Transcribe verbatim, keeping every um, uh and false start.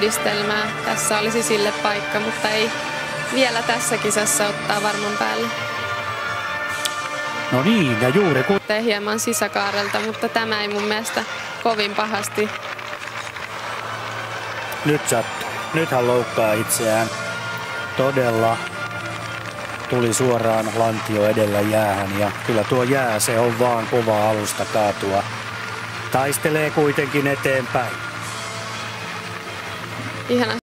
yhdistelmää. Tässä olisi sille paikka, mutta ei vielä tässä kisassa ottaa varman päälle. No niin, ja juuri kun... Hieman sisäkaarelta, mutta tämä ei mun mielestä kovin pahasti. Nyt sattuu. Nyt hän loukkaa itseään. Todella tuli suoraan lantio edellä jäähän ja kyllä tuo jää, se on vaan kova alusta kaatua. Taistelee kuitenkin eteenpäin. Ihana.